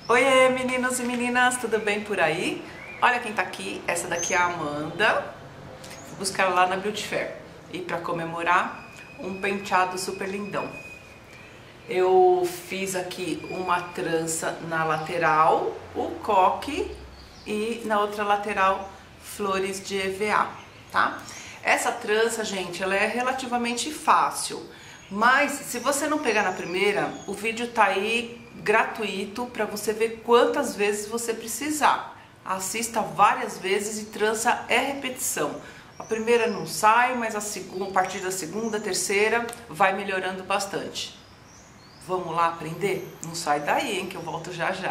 Oiê, meninos e meninas, tudo bem por aí? Olha quem tá aqui, essa daqui é a Amanda. Vou buscar ela lá na Beauty Fair e para comemorar um penteado super lindão. Eu fiz aqui uma trança na lateral, o coque e na outra lateral flores de EVA, tá? Essa trança, gente, ela é relativamente fácil, mas se você não pegar na primeira, o vídeo tá aí gratuito para você ver quantas vezes você precisar. Assista várias vezes e trança é repetição. A primeira não sai, mas a partir da segunda, terceira, vai melhorando bastante. Vamos lá aprender? Não sai daí, hein, que eu volto já já.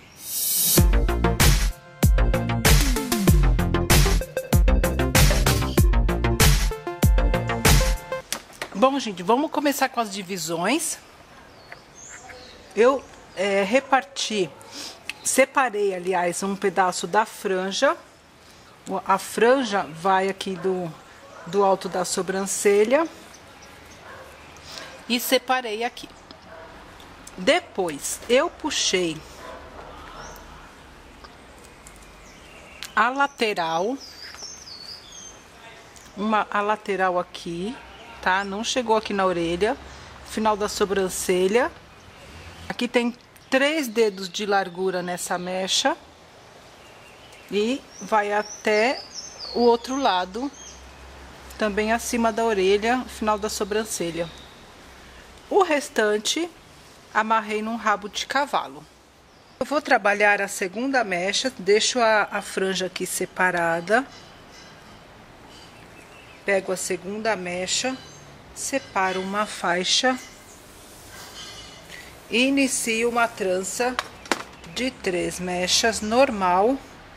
Bom, gente, vamos começar com as divisões. Eu separei, aliás, um pedaço da franja. A franja vai aqui do alto da sobrancelha. E separei aqui. Depois, eu puxei a lateral. A lateral aqui, tá? Não chegou aqui na orelha. Final da sobrancelha. Aqui tem 3 dedos de largura nessa mecha. E vai até o outro lado, também acima da orelha, final da sobrancelha. O restante, amarrei num rabo de cavalo. Eu vou trabalhar a segunda mecha, deixo a franja aqui separada. Pego a segunda mecha, separo uma faixa. E inicio uma trança de 3 mechas normal.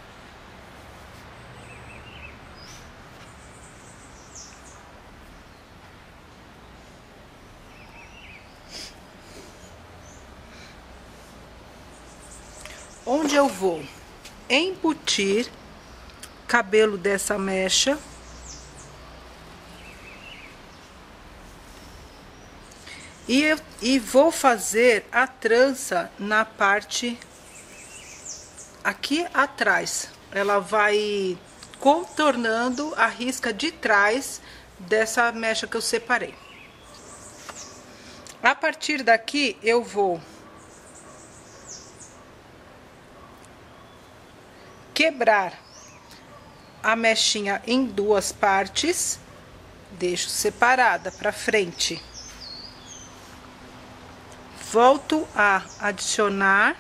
Onde eu vou embutir cabelo dessa mecha. E vou fazer a trança na parte aqui atrás. Ela vai contornando a risca de trás dessa mecha que eu separei. A partir daqui eu vou quebrar a mechinha em 2 partes, deixo separada para frente. Volto a adicionar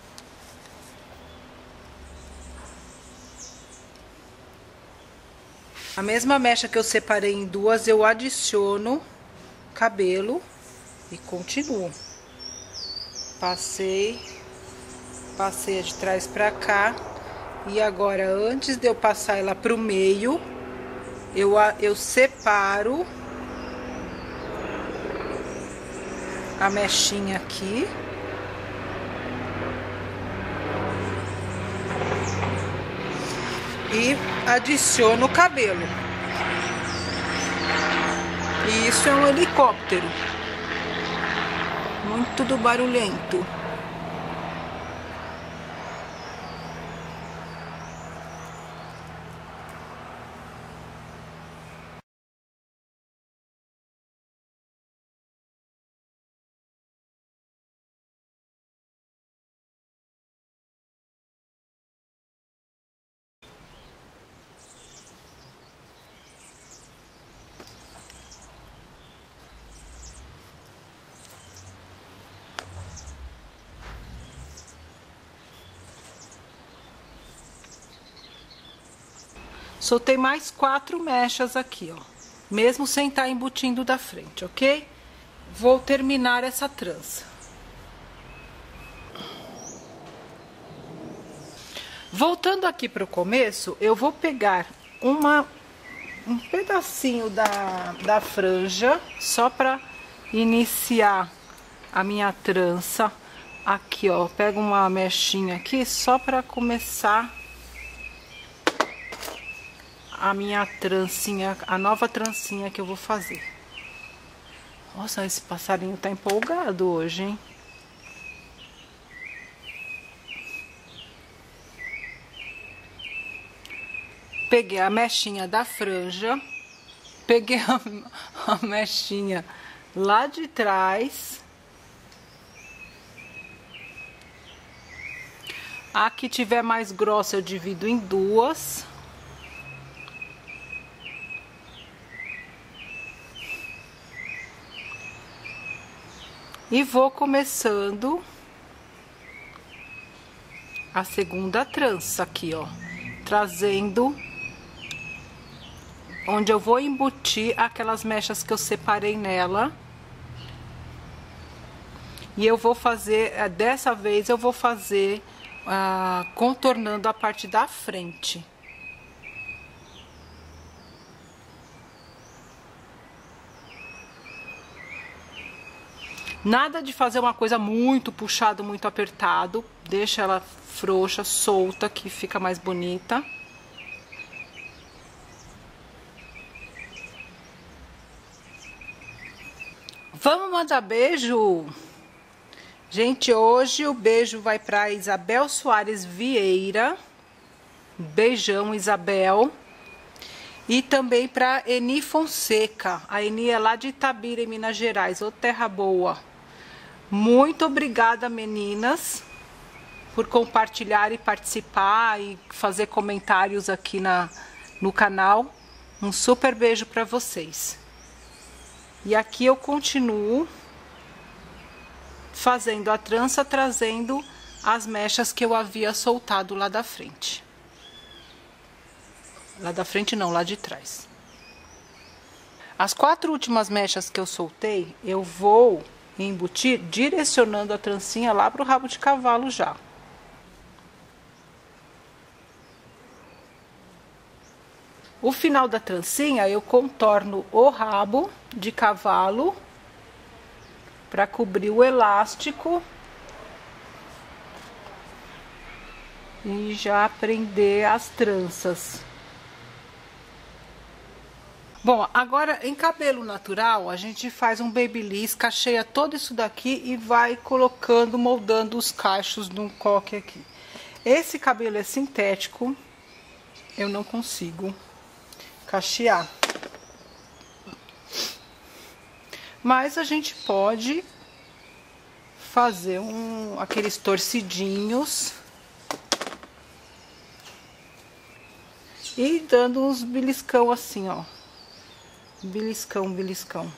a mesma mecha que eu separei em 2, eu adiciono cabelo e continuo. Passei de trás para cá. E agora, antes de eu passar ela pro meio, eu separo a mechinha aqui. E adiciono o cabelo. E isso é um helicóptero. Muito barulhento. Soltei mais 4 mechas aqui, ó. Mesmo sem estar embutindo da frente, ok? Vou terminar essa trança. Voltando aqui para o começo, eu vou pegar um pedacinho da franja, só para iniciar a minha trança. Aqui, ó, pego uma mechinha aqui, só para começar a minha trancinha, a nova trancinha que eu vou fazer. Nossa, esse passarinho tá empolgado hoje, hein? Peguei a mechinha da franja, peguei a mechinha lá de trás. A que tiver mais grossa eu divido em duas. E vou começando a segunda trança aqui, ó, trazendo onde eu vou embutir aquelas mechas que eu separei nela. E eu vou fazer, dessa vez eu vou fazer contornando a parte da frente. Nada de fazer uma coisa muito puxado, muito apertado. Deixa ela frouxa, solta, que fica mais bonita. Vamos mandar beijo? Gente, hoje o beijo vai para Isabel Soares Vieira. Beijão, Isabel. E também para Eni Fonseca. A Eni é lá de Itabira, em Minas Gerais. Ô, terra boa. Muito obrigada, meninas, por compartilhar e participar e fazer comentários aqui no canal. Um super beijo para vocês. E aqui eu continuo fazendo a trança, trazendo as mechas que eu havia soltado lá da frente. Lá da frente não, lá de trás. As 4 últimas mechas que eu soltei, eu vou embutir direcionando a trancinha lá pro rabo de cavalo já. O final da trancinha eu contorno o rabo de cavalo para cobrir o elástico e já prender as tranças. Bom, agora em cabelo natural a gente faz um babyliss, cacheia todo isso daqui e vai colocando, moldando os cachos de um coque aqui. Esse cabelo é sintético, eu não consigo cachear. Mas a gente pode fazer aqueles torcidinhos e dando uns beliscão assim, ó. Beliscão, beliscão.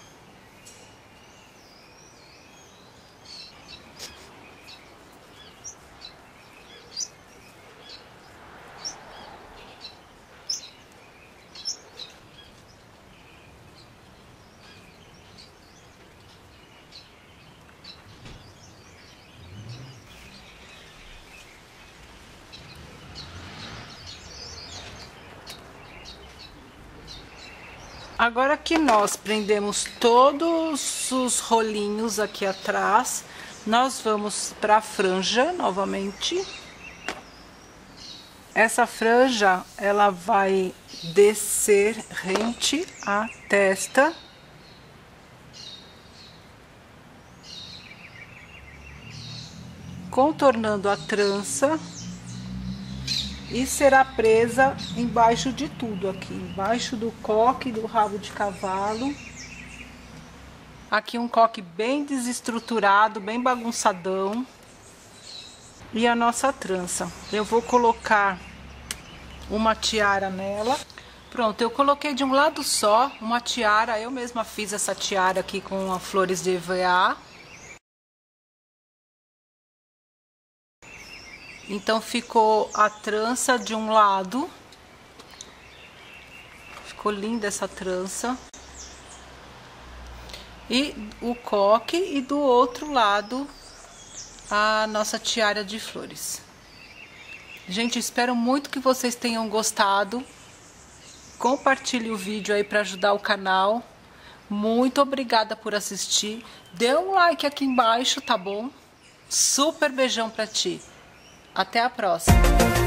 Agora que nós prendemos todos os rolinhos aqui atrás, nós vamos para a franja novamente. Essa franja, ela vai descer rente à testa. Contornando a trança. E será presa embaixo de tudo aqui, embaixo do coque do rabo de cavalo. Aqui um coque bem desestruturado, bem bagunçadão. E a nossa trança. Eu vou colocar uma tiara nela. Pronto, eu coloquei de um lado só uma tiara. Eu mesma fiz essa tiara aqui com flores de EVA. Então ficou a trança de um lado. Ficou linda essa trança. E o coque, e do outro lado a nossa tiara de flores. Gente, espero muito que vocês tenham gostado. Compartilhe o vídeo aí para ajudar o canal. Muito obrigada por assistir. Dê um like aqui embaixo, tá bom? Super beijão pra ti. Até a próxima!